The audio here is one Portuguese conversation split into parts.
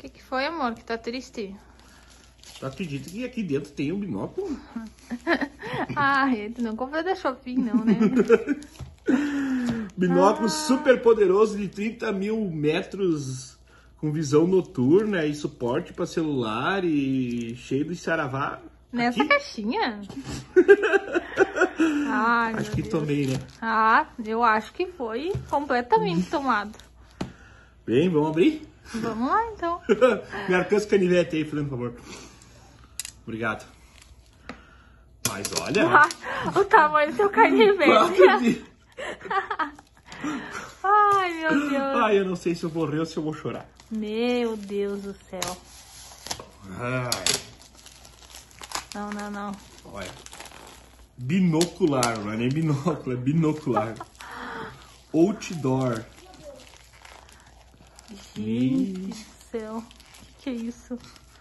Que foi, amor, que tá triste? Tu acredita que aqui dentro tem um binóculo? Tu não comprou da Shopping, não, né? Binóculo super poderoso de 30 mil metros com visão noturna e suporte para celular e cheio de saravá. Nessa aqui? Caixinha? Ai, Acho meu que Deus. tomei, né? Eu acho que foi completamente tomado. Bem, vamos abrir? Vamos lá, então. Me alcança o canivete aí, Fernando, por favor. Obrigado. Mas olha... O tamanho do seu canivete. Ai, meu Deus. Ai, eu não sei se eu vou rir ou se eu vou chorar. Meu Deus do céu. Ai, Não. olha. Binocular, não é nem binóculo, é binocular. Outdoor. Gente do céu. Que é isso?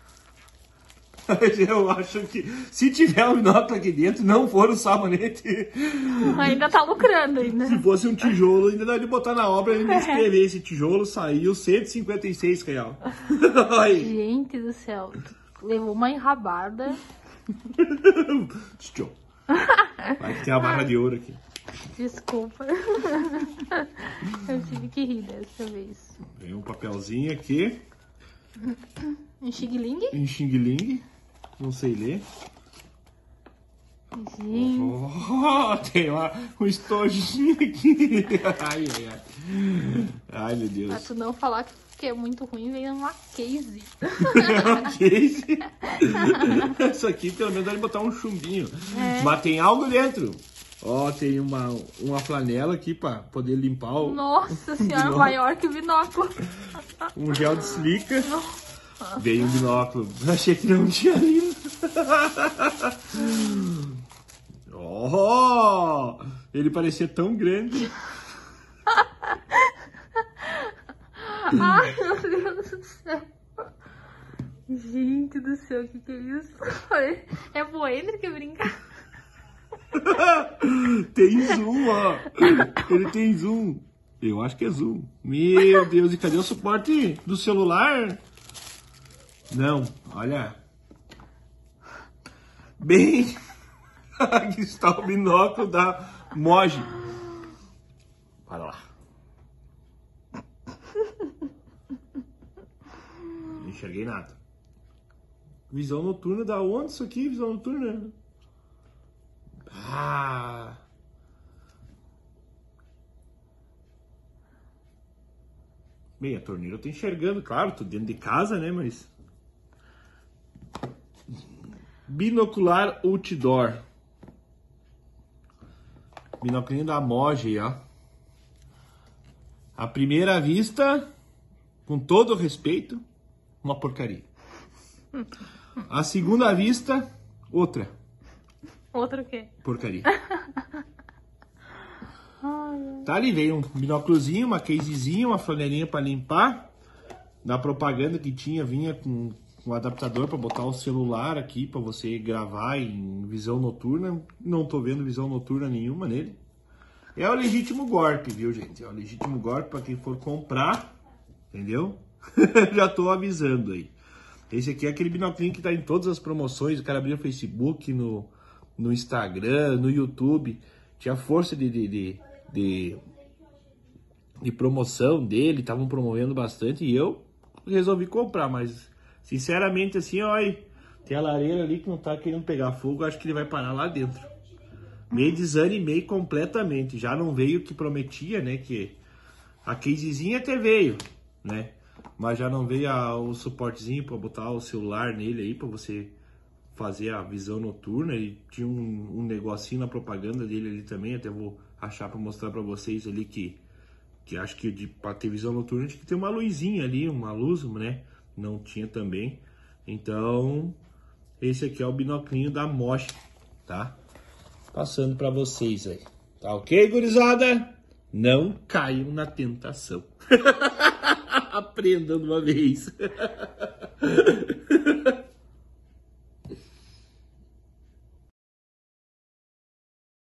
Eu acho que se tiver um binóculo aqui dentro, não for o sabonete. Ainda tá lucrando ainda. Se fosse um tijolo, ainda dá de botar na obra e ainda escrever. Esse tijolo saiu R$156. Gente do céu. Levou uma enrabada. Tchau. Vai que tem a barra de ouro aqui. Desculpa. Eu tive que rir dessa vez. Tem um papelzinho aqui. Um xing-ling? Em Xing Ling. Não sei ler. Gente. Oh, tem um estojinho aqui. Ai, ai, ai. Ai, meu Deus. Pra tu não falar que é muito ruim, vem uma case. Case. Isso aqui pelo menos dá de botar um chumbinho. É. Mas tem algo dentro. Ó, tem uma flanela aqui pra poder limpar o... Nossa senhora, binóculo. maior que o binóculo. Um gel de silica. Veio um binóculo. Achei que não tinha lindo. Oh, ele parecia tão grande. Ai, meu Deus do céu. Gente do céu, o que é isso? É Boender que brinca? Tem zoom, ó. Ele tem zoom. Eu acho que é zoom. Meu Deus, e cadê o suporte do celular? Não, olha. Bem, aqui está o binóculo da Moji. Para lá. Não enxerguei nada. Visão noturna, da onde isso aqui? Visão noturna? Ah. Bem, a torneira eu tô enxergando, claro, tô dentro de casa, né, mas... Binocular Outdoor. Binóculo da Moji, ó. À primeira vista, com todo o respeito, uma porcaria. À segunda vista, outra Outro o quê? porcaria. Tá ali, veio um binóculozinho, uma casezinha, uma flanelinha para limpar. Na propaganda que tinha, vinha com um adaptador para botar o celular aqui para você gravar em visão noturna. Não tô vendo visão noturna nenhuma nele. É o legítimo golpe, viu, gente? É o legítimo golpe para quem for comprar, entendeu? Já tô avisando aí. Esse aqui é aquele binóculo que tá em todas as promoções. O cara abriu no Facebook, no Instagram, no YouTube. Tinha força de promoção dele, estavam promovendo bastante e eu resolvi comprar, mas sinceramente assim, olha, tem a lareira ali que não tá querendo pegar fogo, acho que ele vai parar lá dentro. Me desanimei completamente, já não veio o que prometia, né, que a casezinha até veio, né, mas já não veio o suportezinho para botar o celular nele aí, para você fazer a visão noturna. E tinha um negocinho na propaganda dele ali também, até vou achar para mostrar para vocês ali que acho que para ter visão noturna tinha que ter uma luzinha ali, uma luz, né? Não tinha também. Então, esse aqui é o binoclinho da Moji, tá? Passando para vocês aí. Tá ok, gurizada? Não caiam na tentação. Aprendam de uma vez.